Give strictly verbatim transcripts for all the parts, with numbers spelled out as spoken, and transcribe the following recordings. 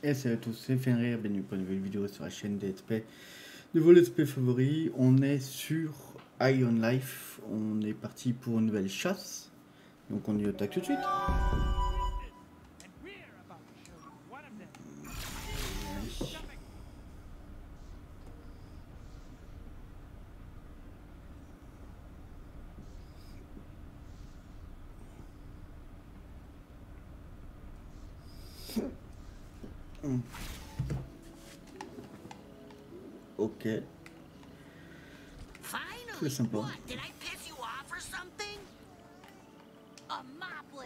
Et salut à tous, c'est Fenrir, bienvenue pour une nouvelle vidéo sur la chaîne des Let's Play de vos Let's Play favoris. On est sur High on Life, on est parti pour une nouvelle chasse, donc on y attaque tout de suite. Hum. Ok. C'est sympa. What? Did I piss you off or something? A moplet.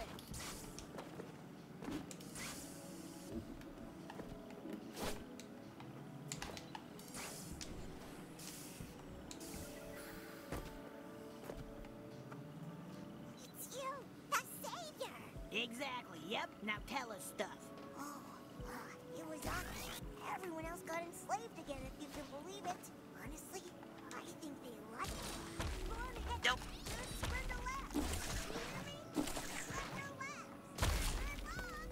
It's you, the savior. Exactly. Yep. Now tell us stuff. Oh, uh, it was obvious. Everyone else got enslaved again, if you can believe it. Honestly, I think they like it. Go on ahead. Nope. Just spread the left. You hear me? Spread the left. Spread on.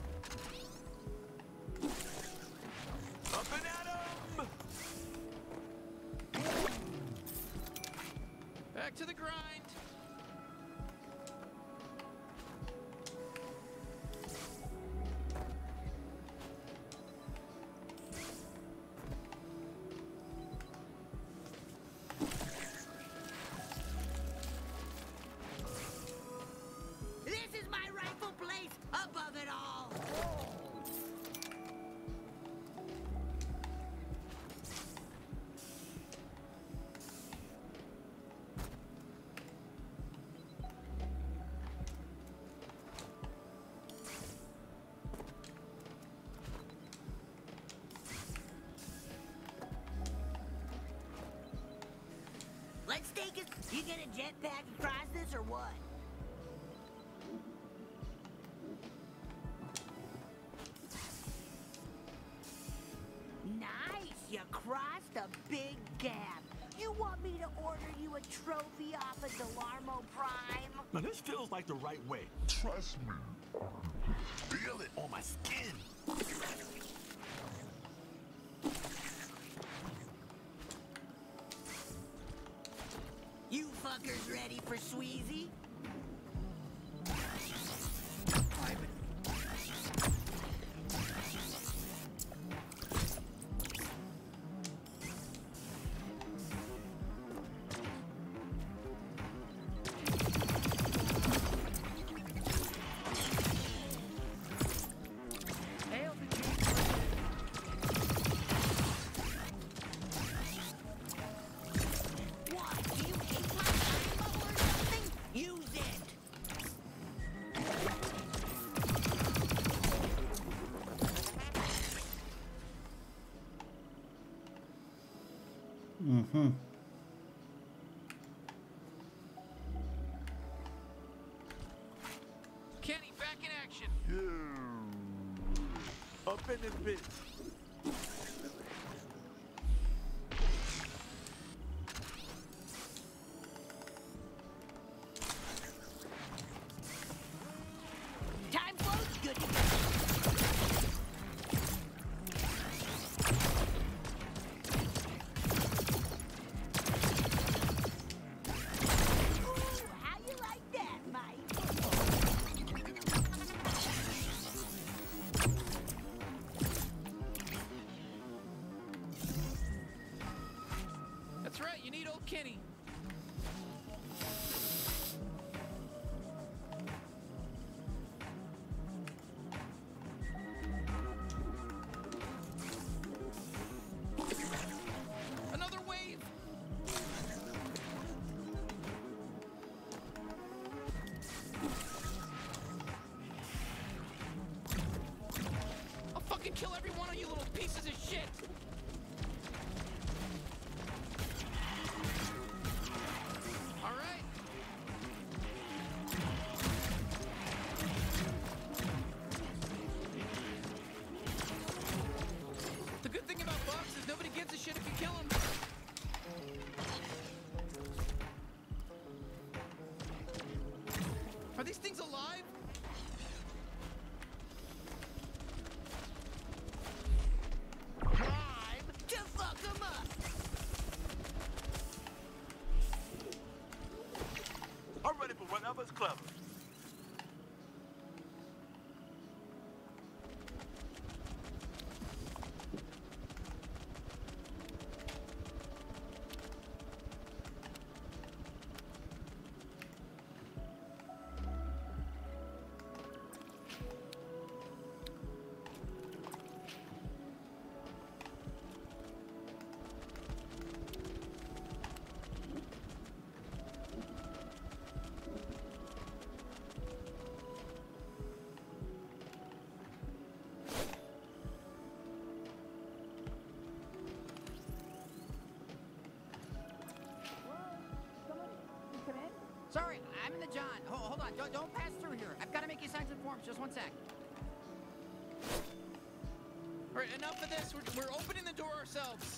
Up and at 'em! Back to the grind. This is my rightful place above it all. Let's take it. You get a jetpack across this or what? Nice! You crossed a big gap. You want me to order you a trophy off of Delarmo Prime? Now this feels like the right way. Trust me. Feel it on my skin. You fuckers ready for Sweezy? What? Do you hate my rainbow or something? Use it! Mhm. Kenny, back in action. Yeah. Up in this bitch. Time flows, good to go. Ooh, how you like that, Mike? That's right, you need old Kenny. Another wave. I'll fucking kill every one of you little pieces of shit. All right. The good thing about bugs is nobody gives a shit if you kill them. Are these things alive? Don't, don't pass through here. I've got to make you sign some forms. Just one sec. All right, enough of this. We're, we're opening the door ourselves.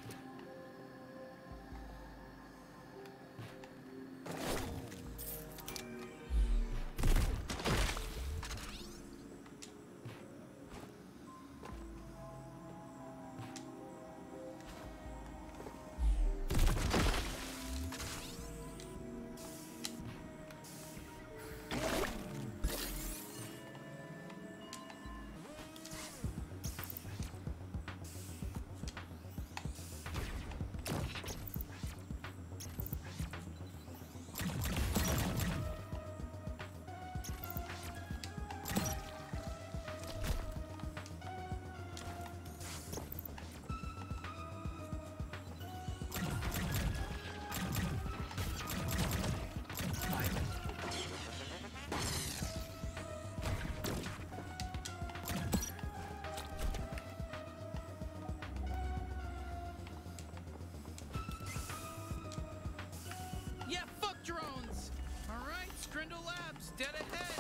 Yeah, fuck drones! Alright, Scrindle Labs, dead ahead!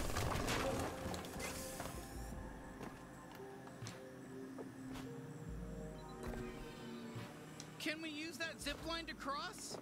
Can we use that zip line to cross?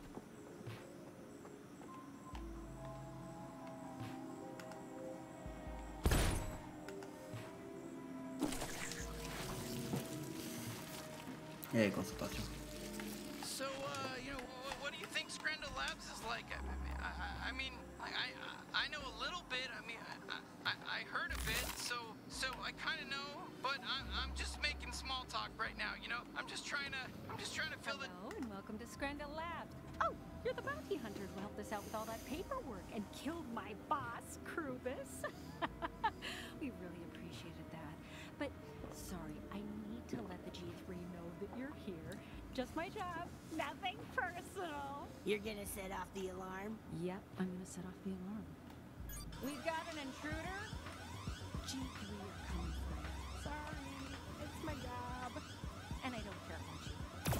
Eh, concentration. So, uh, you know, what, what do you think Scrindle Labs is like? I, I, I mean, I, I, I know a little bit. I mean, I, I, I heard a bit, so, so I kind of know. But I'm, I'm just making small talk right now. You know, I'm just trying to, I'm just trying to fill it. Hello, and welcome to Scrindle Labs. Oh, you're the bounty hunter who helped us out with all that paperwork and killed my boss, Krubus. We really appreciated that. But sorry, I need to let the G three know that you're here. Just my job, nothing personal. You're gonna set off the alarm? Yep, I'm gonna set off the alarm. We've got an intruder. G three are coming for you. Sorry, it's my job. And I don't care about you.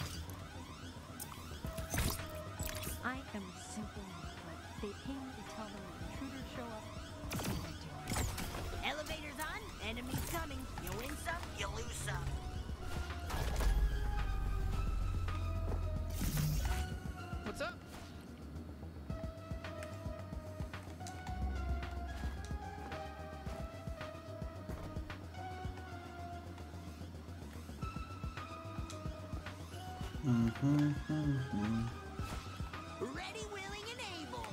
I am a simple but they pay me to tell them when intruders show up, so I do it. Elevator's on, enemy's coming. You win some, you lose some. What's up? Mm-hmm, mm-hmm. Ready, willing, and able.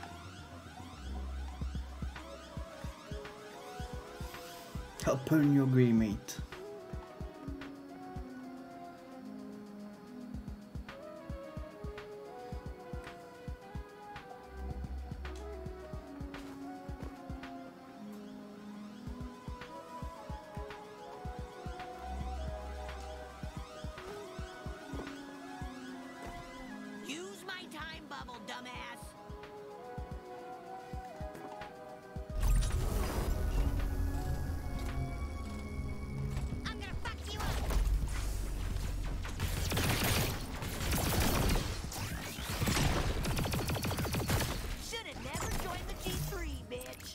Open your grey mate. Use my time bubble, dumbass. I'm gonna fuck you up. Should've never joined the G three, bitch.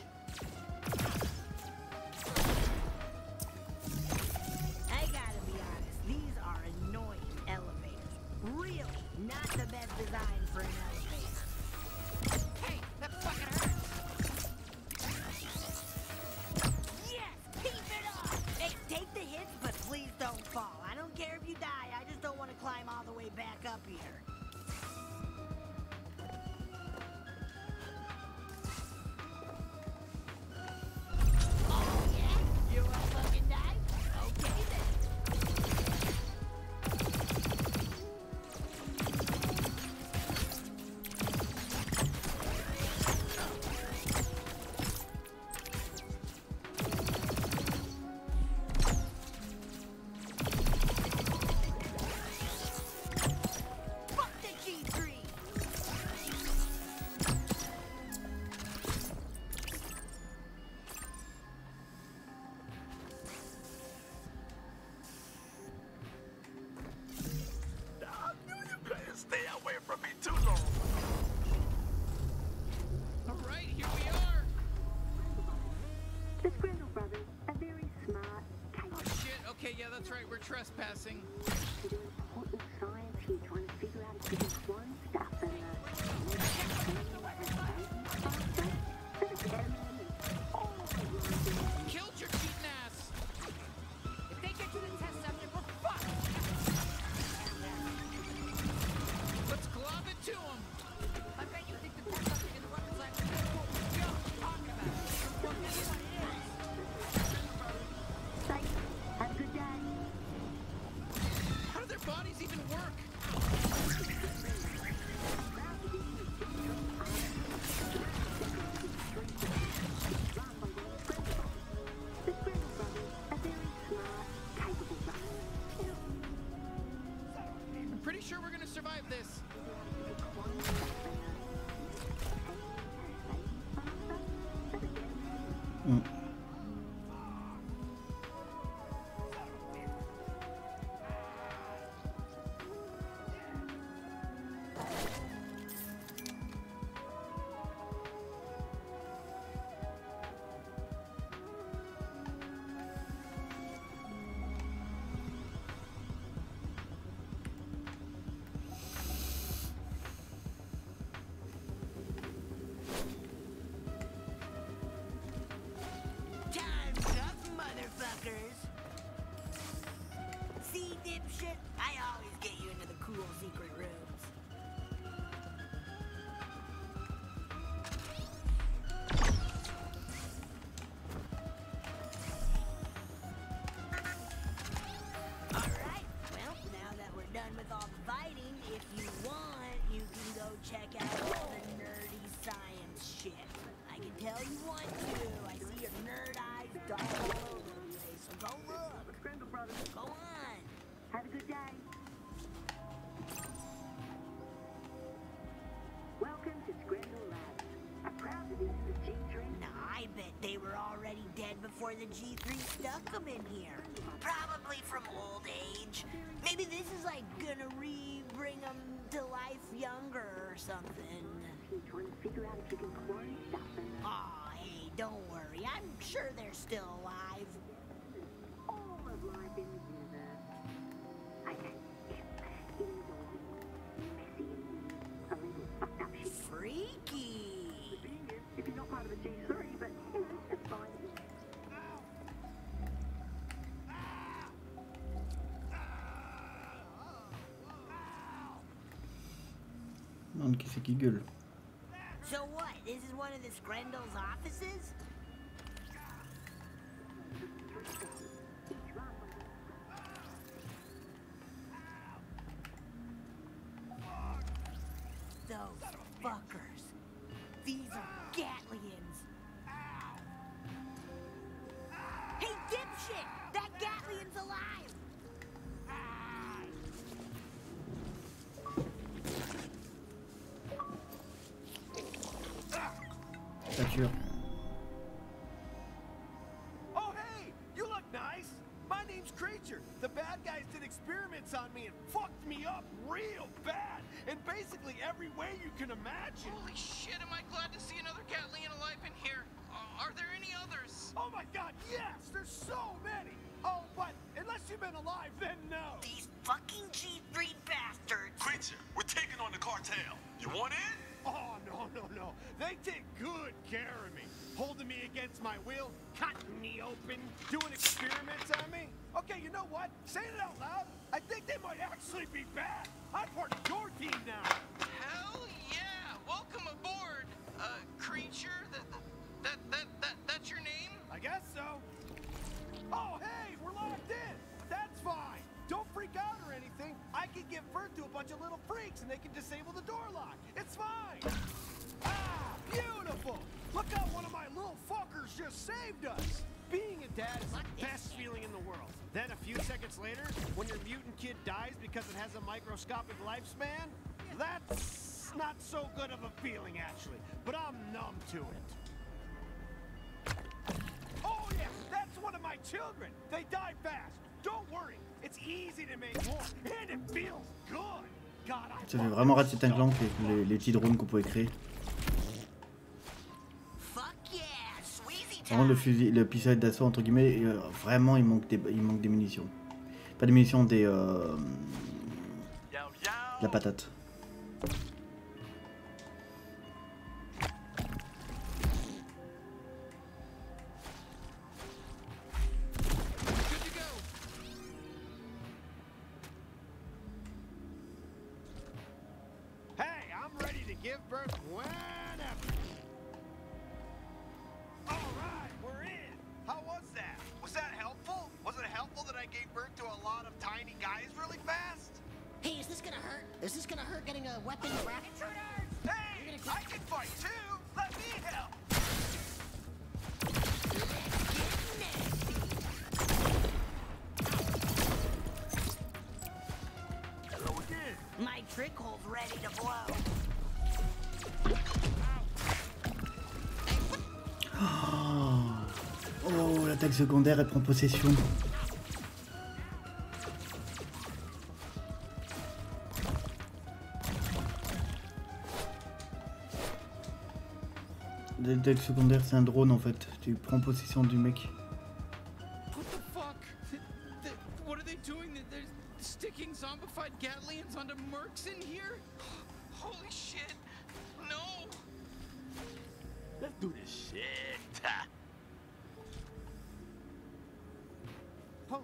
I gotta be honest, these are annoying elevators. Really, not the best design for an elevator. Hey, that fucking hurts! Yes, keep it up! Hey, take the hits, but please don't fall. I don't care if you die, I just don't want to climb all the way back up here. Oh yeah? You wanna fucking die? Okay then. Okay, yeah, that's right. We're trespassing. To do important science here, trying to figure out if we can clone stuff and Killed your cheating ass. If they get to the test subject, we're fucked. Let's glob it to him. I bet you think the test subject in the weapons lab is gonna know what we're talking about. Well, this is what it is. safe. Have a good day. How do their bodies even work? The Scribble brothers are very smart, capable brothers. I'm pretty sure we're gonna survive this. Mm. Time's up, motherfuckers. See, dipshit? I always get you into the cool secret rooms. Alright, well, now that we're done with all the fighting, if you want, you can go check out all the nerdy science shit. I can tell you want to. I see your nerd eyes all over the place, so go look. Scribble brothers, Go on. have a good day. Welcome to Scribble Labs. I'm proud to be the G three. Now, I bet they were already dead before the G three stuck them in here. Probably from old age. Maybe this is like gonna re-bring them to life younger or something. You're trying to figure out if you can clone stuff and Aw, hey, don't worry. I'm sure they're still alive. all of life in the universe. Okay, yeah, it is all messy and a little fucked up shit. Freaky. The thing is, if you're not part of the G three, but you know, that's fine. Non, qui c'est qui gueule? So what? This is one of the Skrendels' offices? Those fuckers. These are Gatlians. Hey, dipshit! That Gatlian's alive! Voiture. Oh, hey! You look nice! My name's Creature. The bad guys did experiments on me and fucked me up real bad. In basically every way you can imagine. Holy shit, am I glad to see another Gatlian alive in here. Uh, are there any others? Oh my god, yes! There's so many! Oh, but unless you've been alive, then no! These fucking G three bastards! Creature, we're taking on the cartel. You want in? Oh, no, no, no. They take good care of me. Holding me against my will, cutting me open, doing experiments on me. Okay, you know what? Saying it out loud, I think they might actually be bad. I'm part of your team now. Hell yeah! Welcome aboard, uh, Creature. That, that, that, that, that's your name? I guess so. Oh, hey, we're locked in. That's fine. Don't freak out or anything. I can give birth to a bunch of little freaks and they can disable the door lock. It's fine. Ah, beautiful. Look out, one of my little fuckers just saved us. Being a dad is the best feeling in the world. Then a few seconds later, when your mutant kid dies because it has a microscopic lifespan, that's not so good of a feeling, actually. But I'm numb to it. Oh, yeah, that's one of my children. They die fast. Don't worry. It's easy to make more, and it feels good. God, I Ça fait vraiment Ratchet and Clank les, les, les petits drones qu'on pouvait créer. Fuck yeah! Sweezy Vraiment, le fusil, le pistolet d'assaut entre guillemets, euh, vraiment il manque des, il manque des munitions. Pas des munitions, des euh, Yo, yo. la patate. Good to go. Hey, I'm ready to give birth whenever. All right, we're in. How was that? Was that helpful? Was it helpful that I gave birth to a lot of tiny guys really fast? Hey, is this gonna hurt? Is this gonna hurt getting a weapon wrapped? Hey, I can fight too. Let me help. Hello again. My trick hole's ready to blow. Oh, l'attaque secondaire, elle prend possession. L'attaque secondaire, c'est un drone en fait. Tu prends possession du mec. What the fuck? Th- th- what are they doing? They're sticking zombified Gatlians onto mercs in here? Holy shit! No! Let's do this shit. Holy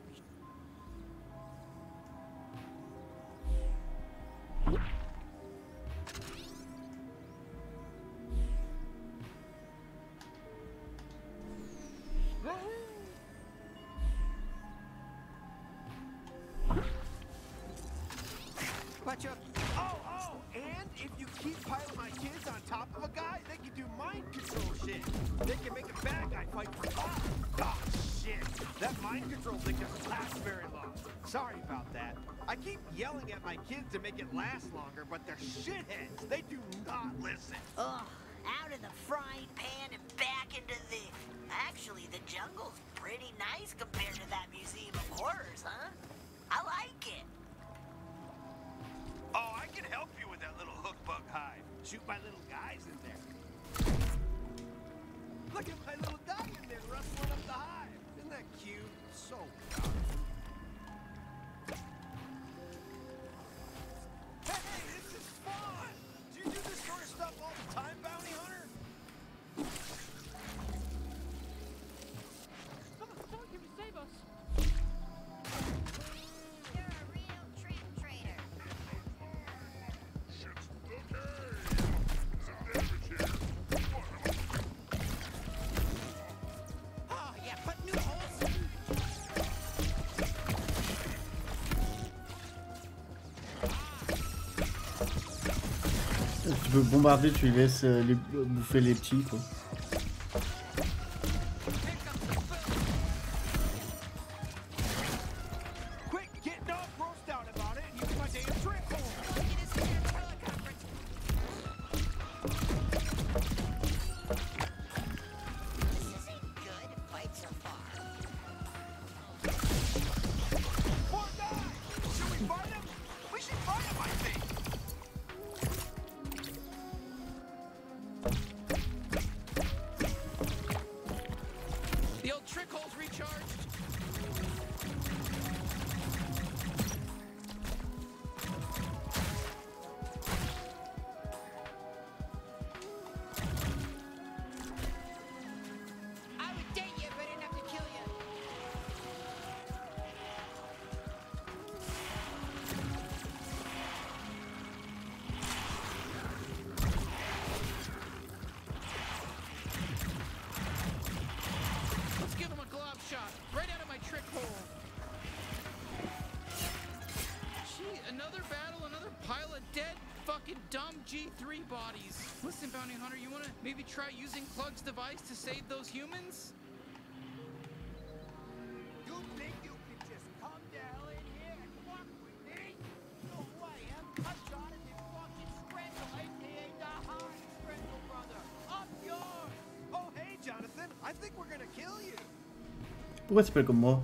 Watch out. Oh, oh, and if you keep piling my kids on top of a guy, they can do mind control shit. They can make a bad guy fight for fun. Oh, shit. That mind control thing doesn't last very long. Sorry about that. I keep yelling at my kids to make it last longer, but they're shitheads. They do not listen. Ugh, out of the frying pan and back into the... Actually, the jungle's pretty nice compared to that Museum of Horrors, huh? I like it. Oh, I can help you with that little hook bug hive. Shoot my little guys in there. Look at my little guy in there rustling up the hive. Isn't that cute? So young. Hey, hey, this is fun! Do you do this sort of stuff all the time, Bounty Hunter? Someone can save us. You're a real trick trader. Oh, yeah, put new holes. Tu peux bombarder, tu laisses euh, les, bouffer les petits quoi. Quick, get all grossed out about it and use my damn trick hole. This isn't good. Fight so far. Poor guy! Should we fight him? We should fight him, I think. The old trick hole's recharged. I would date you, but I didn't have to kill you. Let's give him a glob shot. Right out of my trick hole. Gee, another battle, another pile of dead fucking dumb G three bodies. Listen, Bounty Hunter, you wanna maybe try using Clug's device to save those humans? You think you can just come the hell in here and fuck with me? No way, I'm Jonathan fucking Scrandle, aka the High Scrandle brother. Up yours! Oh, hey, Jonathan, I think we're gonna kill you. Pourquoi c'est pas comme moi?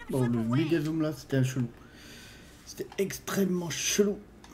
Bon, le méga zoom là, c'était un chelou. C'était extrêmement chelou.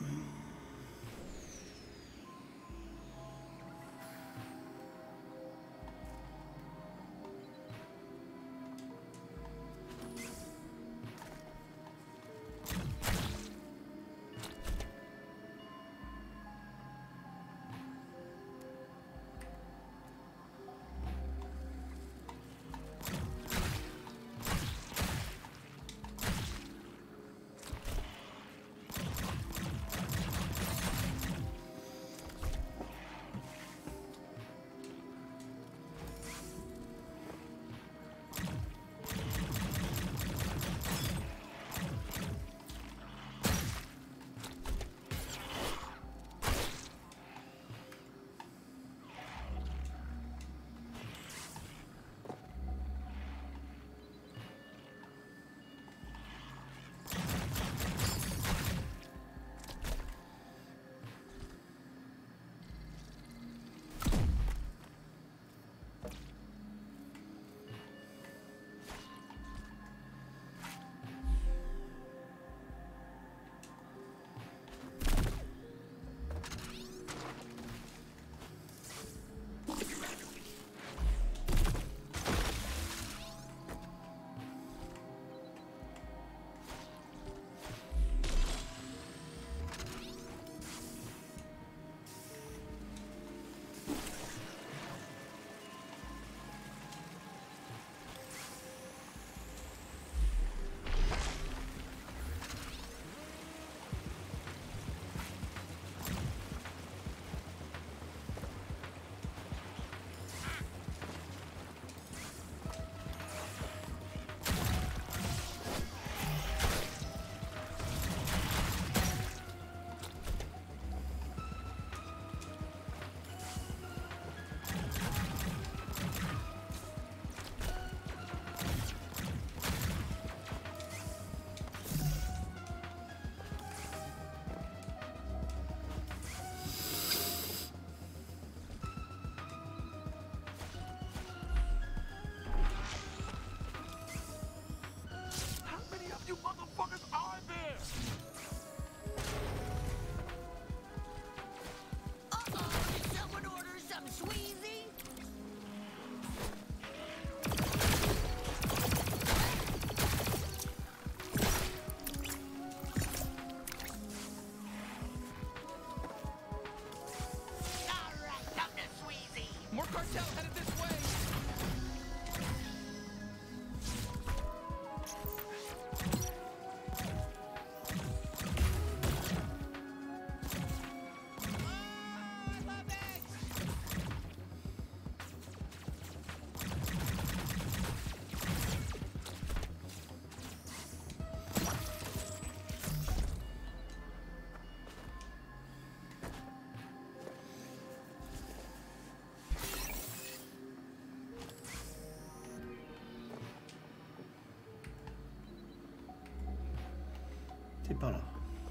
C'est par là.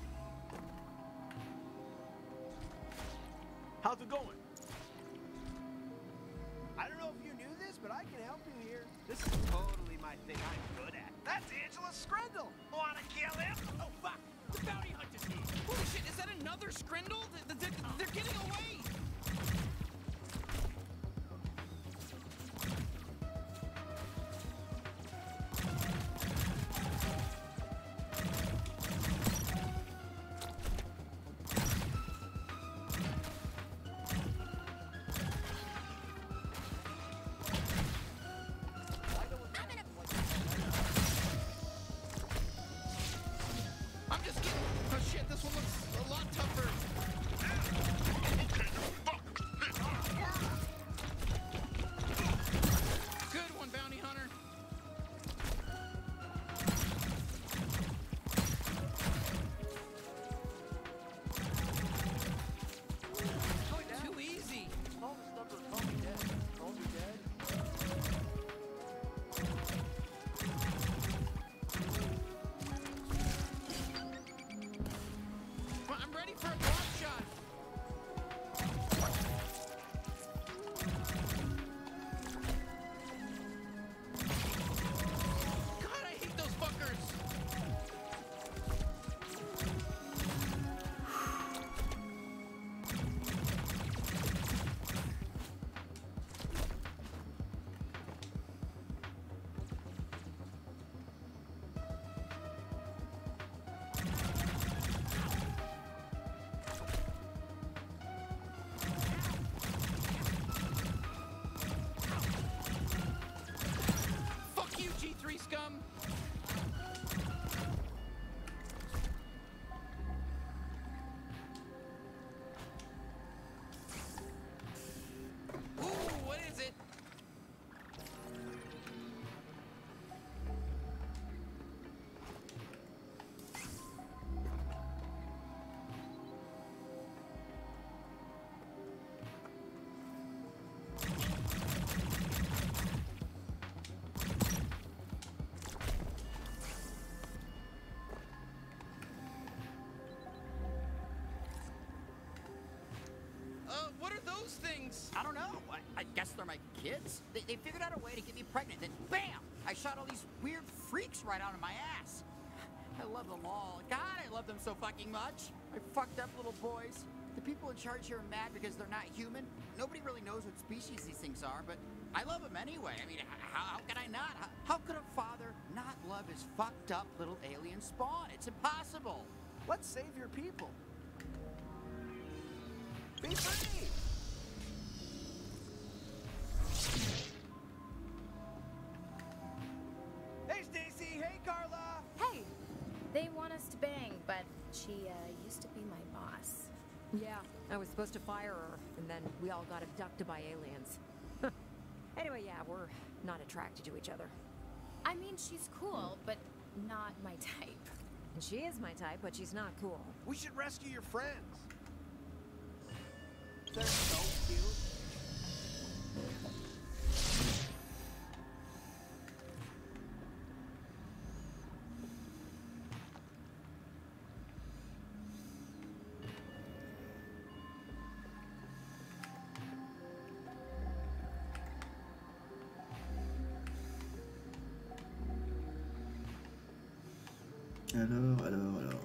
How's it going? I don't know if you knew this, but I can help you here. This is totally my thing I'm good at. That's Angela Scrindle. Wanna kill him? Oh, fuck. The bounty hunter team. Holy shit, is that another Scrindle? They're, they're, they're getting away! Ooh, what is it? Uh, what are those things? I don't know. I, I guess they're my kids. They, they figured out a way to get me pregnant. Then, bam! I shot all these weird freaks right out of my ass. I love them all. God, I love them so fucking much. I fucked up little boys. The people in charge here are mad because they're not human. Nobody really knows what species these things are, but I love them anyway. I mean, how, how can I not? How, how could a father not love his fucked up little alien spawn? It's impossible. Let's save your people. Be free! Hey, Stacy! Hey, Carla! Hey! They want us to bang, but she uh, used to be my boss. Yeah, I was supposed to fire her, and then we all got abducted by aliens. Anyway, yeah, we're not attracted to each other. I mean, she's cool, but not my type. And she is my type, but she's not cool. We should rescue your friends. They're so cute. Alors, alors, alors.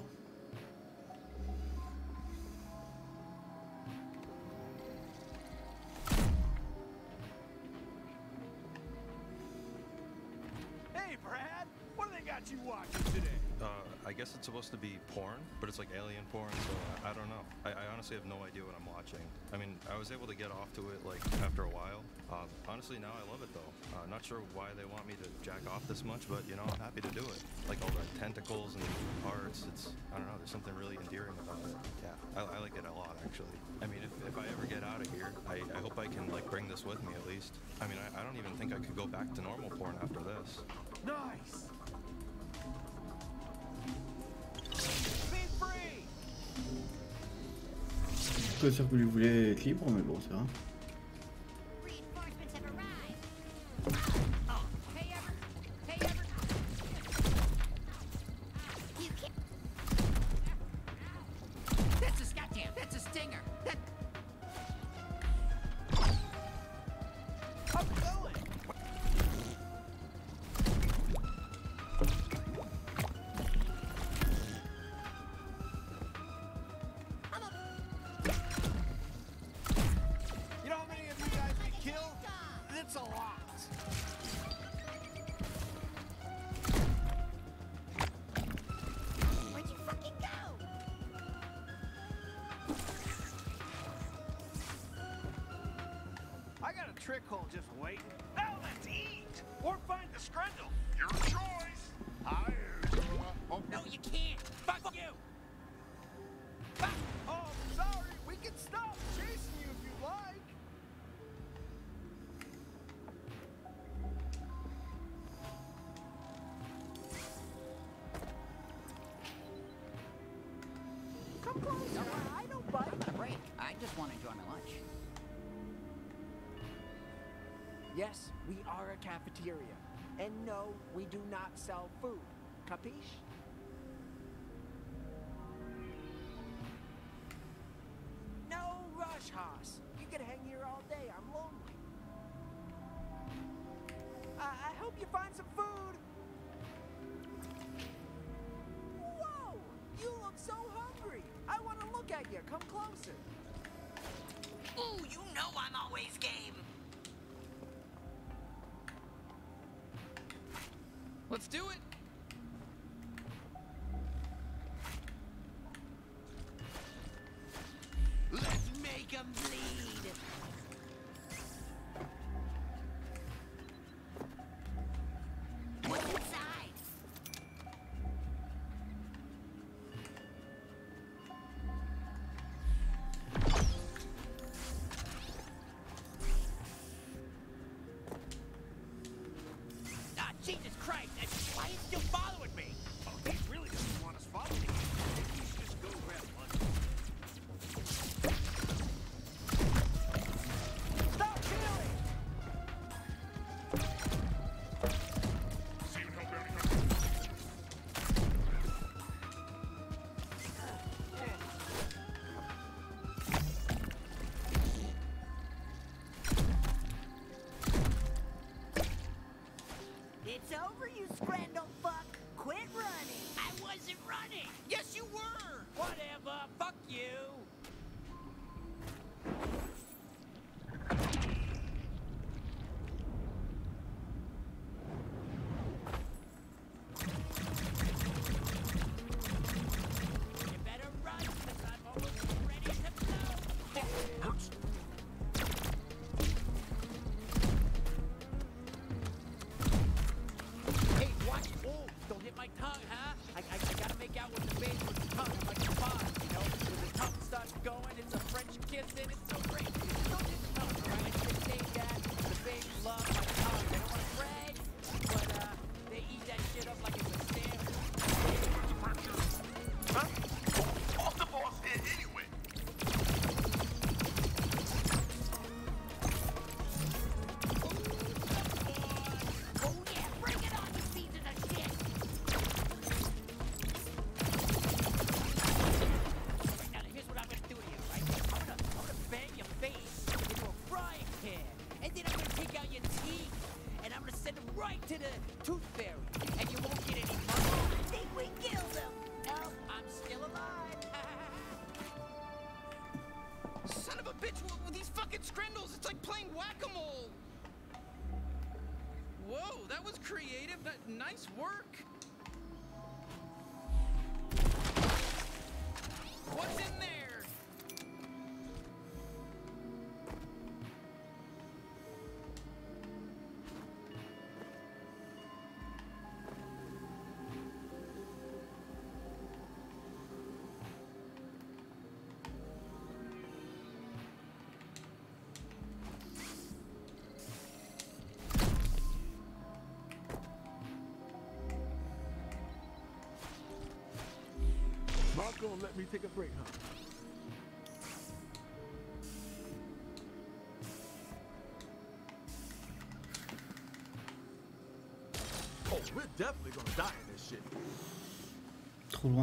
Hey, Brad! What do they got you watching today? Uh, I guess it's supposed to be porn, but it's like alien porn, so I, I don't know. I, I honestly have no idea what I'm watching. I mean, I was able to get off to it, like, after a while. Um, honestly, now I love it, though. Uh, not sure why they want me to jack off this much, but, you know, I'm happy to do it. Like, all the tentacles and parts, it's, I don't know, there's something really endearing about it. Yeah, I, I like it a lot, actually. I mean, if, if I ever get out of here, I, I hope I can, like, bring this with me, at least. I mean, I, I don't even think I could go back to normal porn after this. Nice! Be free! Je suis sûr que lui voulait être libre, mais bon, c'est vrai. Reinforcements have arrived. Oh, hey, Ever. Hey, Ever. You can't. That's a goddamn. That's a stinger. That. I'm going! You know how many of you guys we killed? It's a lot. Where'd you fucking go? I got a trick hole just waiting. Now let's eat! Or find the Screndel. Your choice. Higher. Oh, no, you can't. Fuck you. Fuck. Oh, sorry. We can stop chasing you if you like. Come closer. I don't bite. I'm on a break. I just want to enjoy my lunch. Yes, we are a cafeteria. And no, we do not sell food. Capiche? No rush, Haas. You could hang here all day. I'm lonely. I, I hope you find some food. Whoa! You look so hungry. I want to look at you. Come closer. Ooh, you know I'm always game. Let's do it. Let's make 'em bleed. What's inside? hit my tongue, huh? I, I, I gotta make out with the baby with the tongue. I'm like a boss, you know? When the tongue starts going, it's a French kiss and it's so great. It's so good tongue, alright? They say that the baby loves my tongue. They don't wanna brag, but uh, they eat that shit up like it's a sandwich. Huh? Off the boss here anyway. Oh yeah, bring it on, you pieces of shit! Now here's what I'm gonna do to you, right? I'm gonna, I'm gonna bang your face into a frying pan, and then I'm gonna take out your teeth, and I'm gonna send them right to the tooth fairy, and you won't get any money. I think we killed him. No, I'm still alive. Son of a bitch, with, with these fucking Scrindles, it's like playing whack-a-mole. Whoa, that was creative. That, nice work. What's in there? Not gonna let me take a break, huh? Oh, we're definitely gonna die in this shit. Trop loin.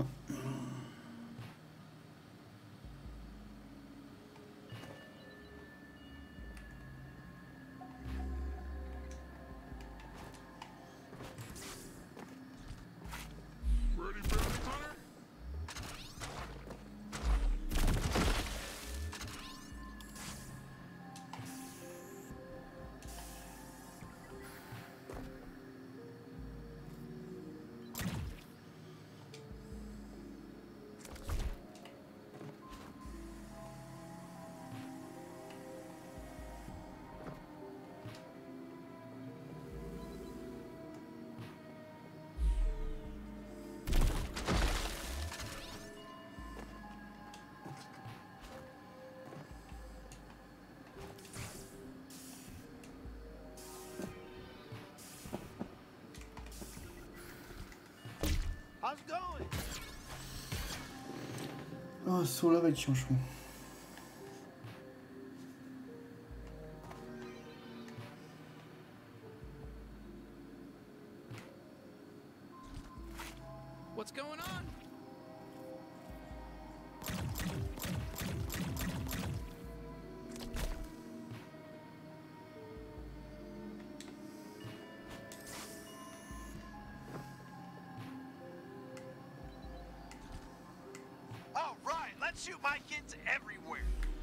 Ready, bounty hunter? How's it going? Oh, ce saut là va être chiant, je trouve. What's going on? All right, let's shoot my kids everywhere.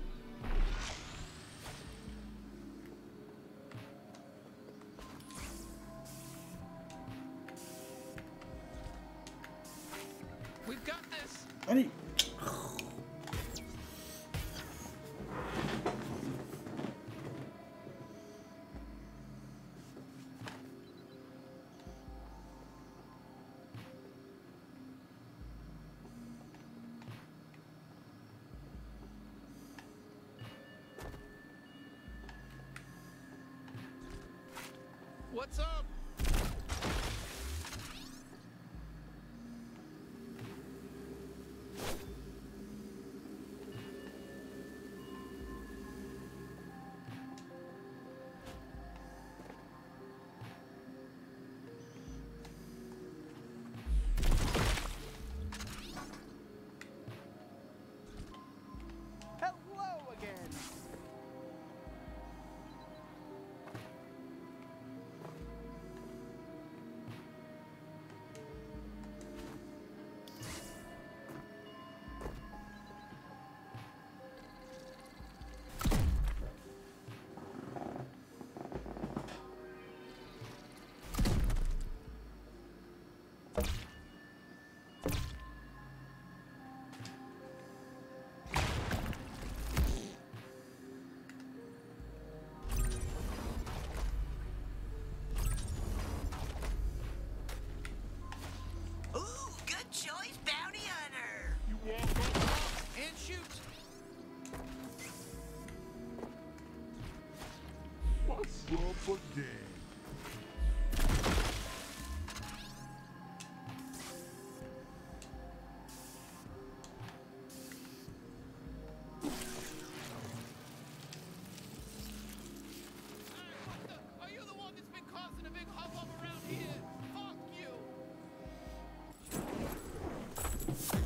We've got this. Allez. What's up? Hello again.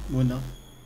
Bueno.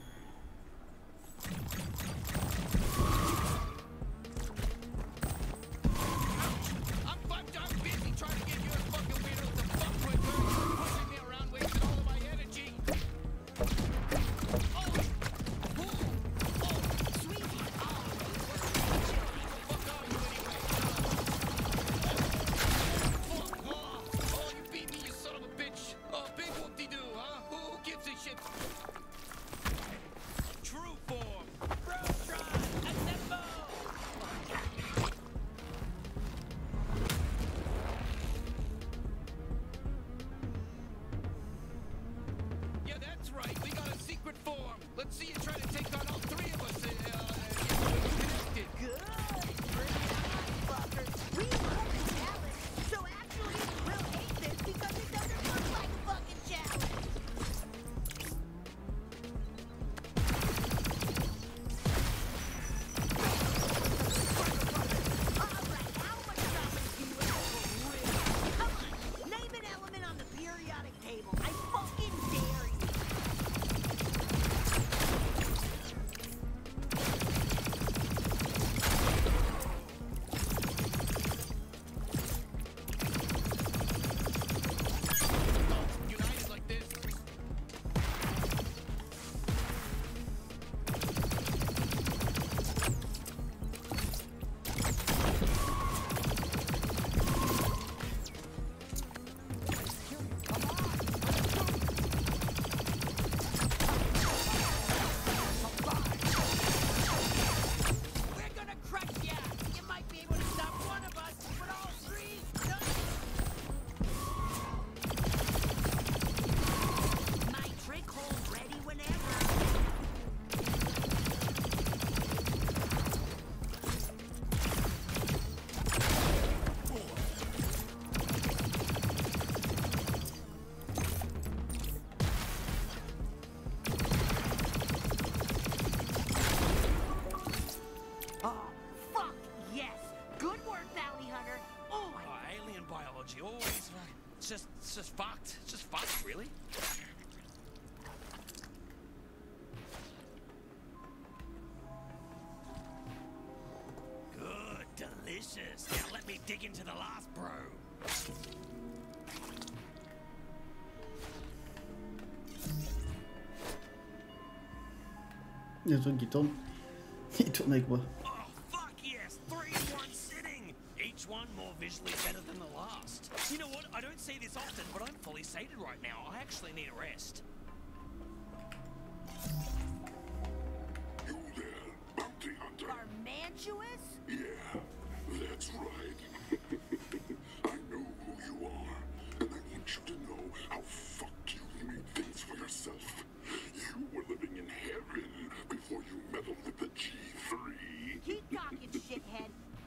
It's just, it's just fucked. It's just fucked, really. Good, delicious. Now let me dig into the last bro. Il y a un truc qui tourne. Il tourne avec moi. Oh, fuck yes! Three in one sitting! Each one more visually better than the last. You know what? I don't say this often, but I'm fully sated right now. I actually need a rest. You there, bounty hunter? Armantuous? Yeah, that's right. I know who you are, and I want you to know how fucked you made things for yourself. You were living in heaven before you meddled with the G three. Keep talking, shithead.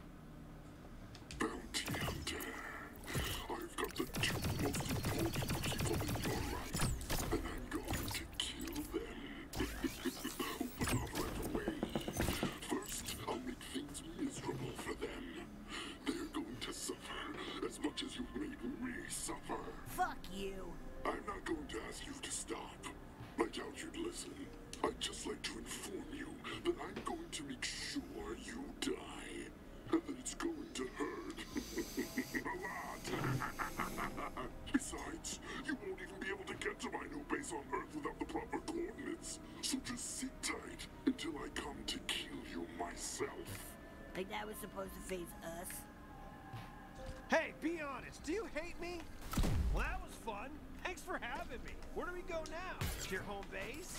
Bounty hunter. I've got the two most important people in your life, and I'm going to kill them. But not right away. First, I'll make things miserable for them. They're going to suffer as much as you've made me suffer. Fuck you. I'm not going to ask you to stop. I doubt you'd listen. I'd just like to inform you that I'm going to make sure you die. And that it's going to hurt. A lot. Besides, you won't even be able to get to my new base on Earth without the proper coordinates. So just sit tight until I come to kill you myself. Like that was supposed to phase us? Hey, be honest. Do you hate me? Well, that was fun. Thanks for having me. Where do we go now? To your home base?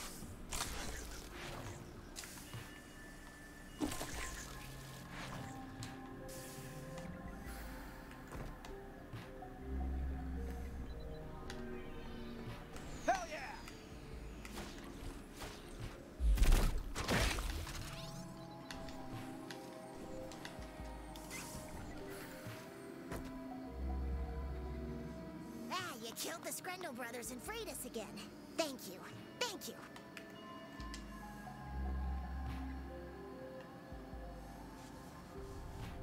Hell yeah! Ah, you killed the Screndel brothers and freed us again. Thank you. Thank you.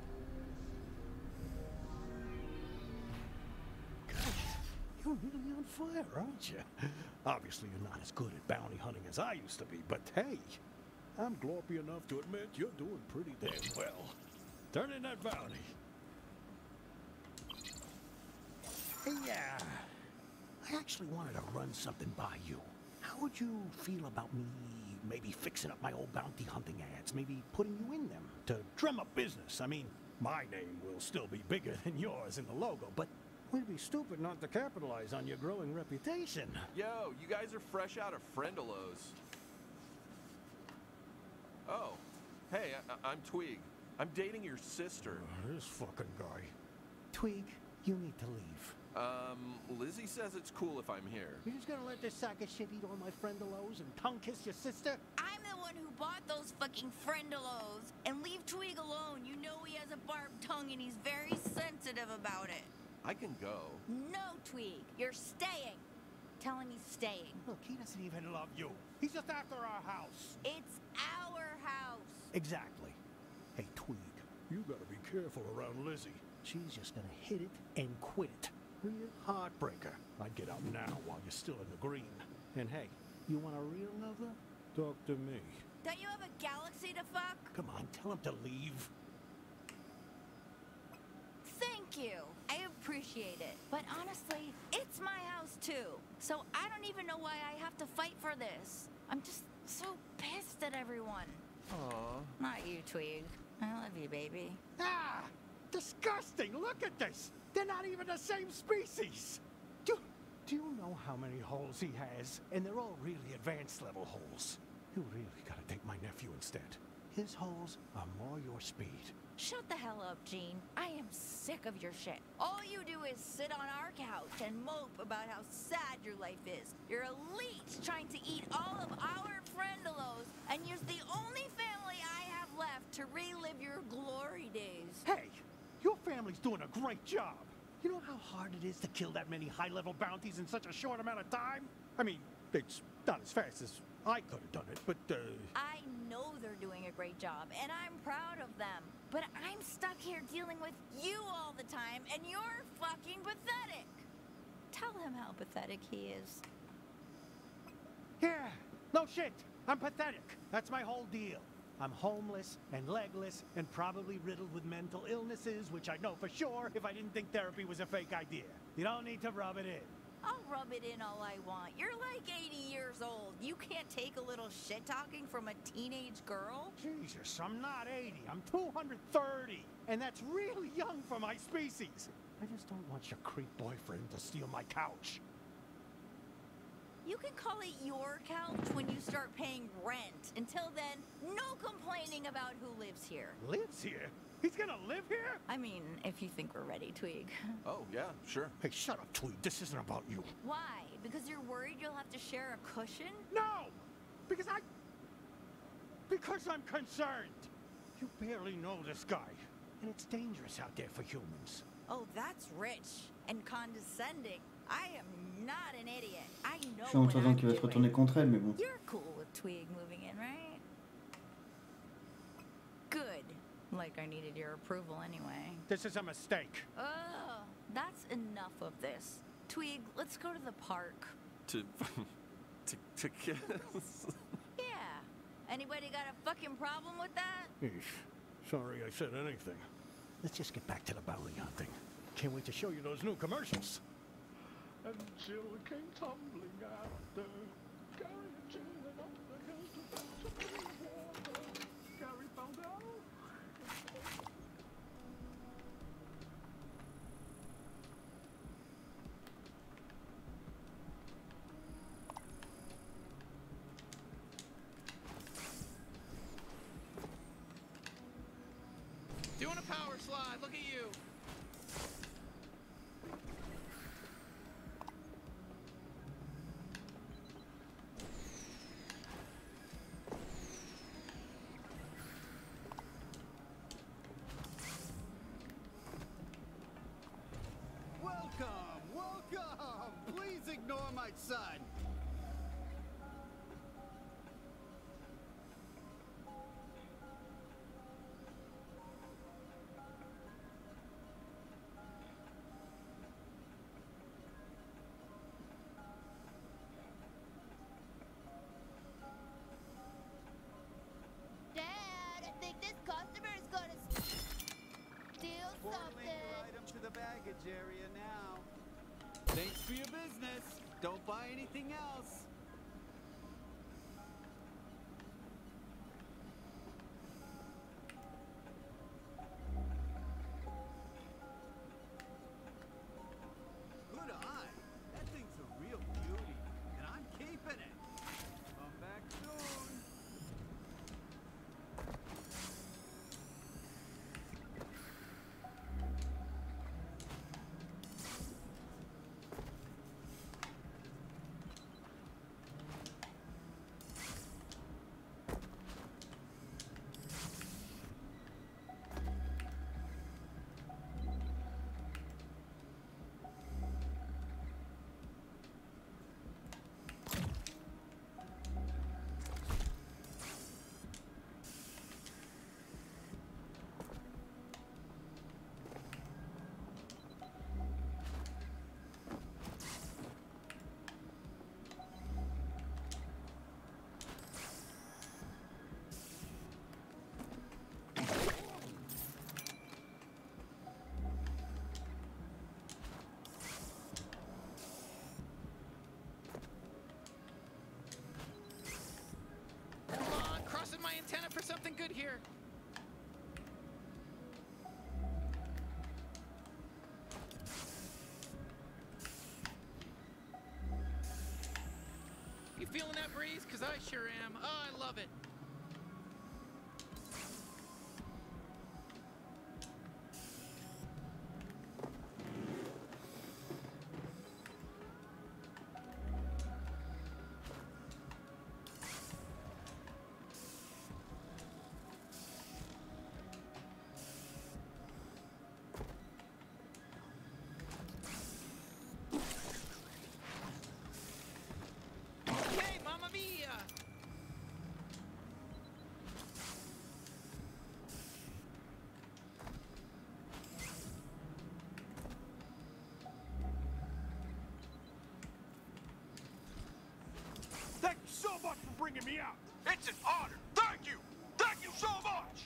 You're really on fire, aren't you? Obviously, you're not as good at bounty hunting as I used to be, but hey, I'm glorpy enough to admit you're doing pretty damn well. Turn in that bounty. Hey, yeah. I actually wanted to run something by you. How would you feel about me maybe fixing up my old bounty hunting ads, maybe putting you in them to drum up business? I mean, my name will still be bigger than yours in the logo, but we'd be stupid not to capitalize on your growing reputation. Yo, you guys are fresh out of Friendalos. Oh, hey, I I'm Tweeg. I'm dating your sister. Oh, this fucking guy. Tweeg, you need to leave. Um, Lizzie says it's cool if I'm here. You're just gonna let this sack of shit eat all my friendalos and tongue kiss your sister? I'm the one who bought those fucking friendalos. And leave Tweeg alone. You know he has a barbed tongue and he's very sensitive about it. I can go. No, Tweeg. You're staying. Tell him he's staying. Look, he doesn't even love you. He's just after our house. It's our house. Exactly. Hey, Tweeg, you gotta be careful around Lizzie. She's just gonna hit it and quit it. Real heartbreaker. I'd get out now while you're still in the green. And hey, you want a real lover? Talk to me. Don't you have a galaxy to fuck? Come on, tell him to leave. Thank you. I appreciate it. But honestly, it's my house too. So I don't even know why I have to fight for this. I'm just so pissed at everyone. Aww. Not you, Tweeg. I love you, baby. Ah! Disgusting! Look at this! They're not even the same species! Do, do you know how many holes he has? And they're all really advanced level holes. You really gotta take my nephew instead. His holes are more your speed. Shut the hell up, Gene. I am sick of your shit. All you do is sit on our couch and mope about how sad your life is. You're a leech trying to eat all of our friendalos and use the only family I have left to relive your glory days. Hey! Your family's doing a great job. You know how hard it is to kill that many high-level bounties in such a short amount of time? I mean, it's not as fast as I could have done it, but, uh... I know they're doing a great job, and I'm proud of them. But I'm stuck here dealing with you all the time, and you're fucking pathetic. Tell him how pathetic he is. Yeah, no shit. I'm pathetic. That's my whole deal. I'm homeless and legless and probably riddled with mental illnesses, which I'd know for sure if I didn't think therapy was a fake idea. You don't need to rub it in. I'll rub it in all I want. You're like eighty years old. You can't take a little shit-talking from a teenage girl? Jesus, I'm not eighty. I'm two hundred thirty. And that's really young for my species. I just don't want your creep boyfriend to steal my couch. You can call it your couch when you start paying rent. Until then, no complaining about who lives here. Lives here? He's gonna live here? I mean, if you think we're ready, Tweeg. Oh, yeah, sure. Hey, shut up, Tweeg. This isn't about you. Why? Because you're worried you'll have to share a cushion? No! Because I... Because I'm concerned. You barely know this guy. And it's dangerous out there for humans. Oh, that's rich and condescending. I am not an idiot. I know Je suis en what entendant I'm qu'il va se doing. retourner contre elle, mais bon. You're cool with Tweeg moving in, right? Good. Like I needed your approval anyway. This is a mistake. Oh, that's enough of this. Tweeg, let's go to the park. To... to, to kiss? Yeah. Anybody got a fucking problem with that? Eesh. Sorry I said anything. Let's just get back to the bounty hunting. Can't wait to show you those new commercials. Until it came tumbling out the Gary chilling up the hills to bounce away water. Gary found out. Doing a power slide, look at you. Welcome, welcome. Please ignore my son. storage area now. Thanks for your business. Don't buy anything else. Good eye. That thing's a real beauty, and I'm keeping it. Come back soon. My antenna for something good here. You feeling that breeze? Cause I sure am. Oh, I love it. Thank you so much for bringing me out. It's an honor. Thank you. Thank you so much.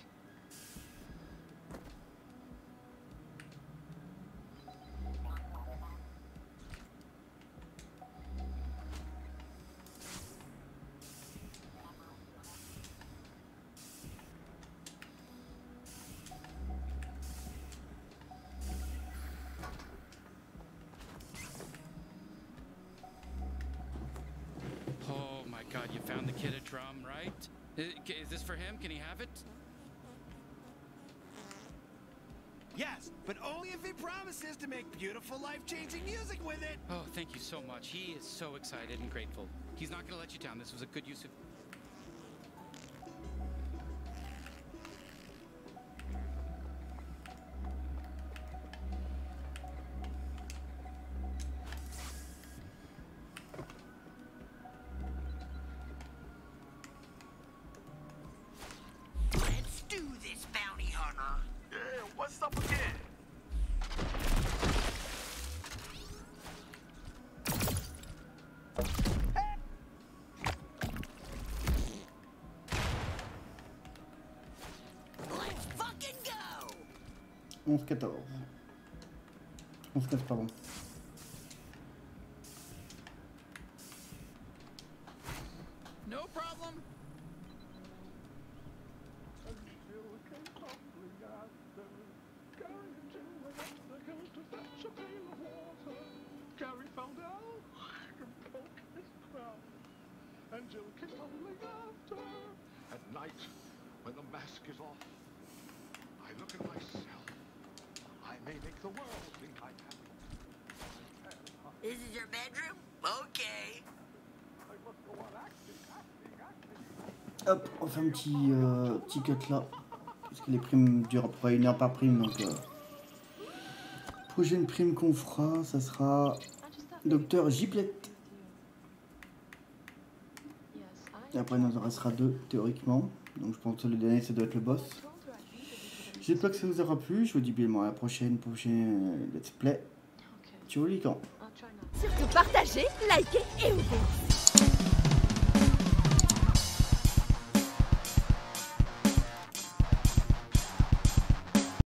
God, you found the kid a drum, right? Is this for him? Can he have it? Yes, but only if he promises to make beautiful, life-changing music with it. Oh, thank you so much. He is so excited and grateful. He's not going to let you down. This was a good use of... What's up again? Let's fucking go. onze quatorze. onze quatorze, pardon. No problem. Gary fell down and broke his crown, and Jill came tumbling after. At night, when the mask is off, I look at myself. I may make the world think I'm happy. This is your bedroom? Okay. I must go on acting, acting, acting. Hop, on fait un petit, euh, petit cut là. Parce que les primes durent à peu près une heure par prime, donc... Euh... Prochaine prime qu'on fera, ça sera Docteur Giplet. Et après, il nous en restera deux théoriquement. Donc, je pense que le dernier, ça doit être le boss. J'espère que ça vous aura plu. Je vous dis bien à la prochaine, prochaine let's play. Ciao les camps. Surtout partagez, likez et ouvrez.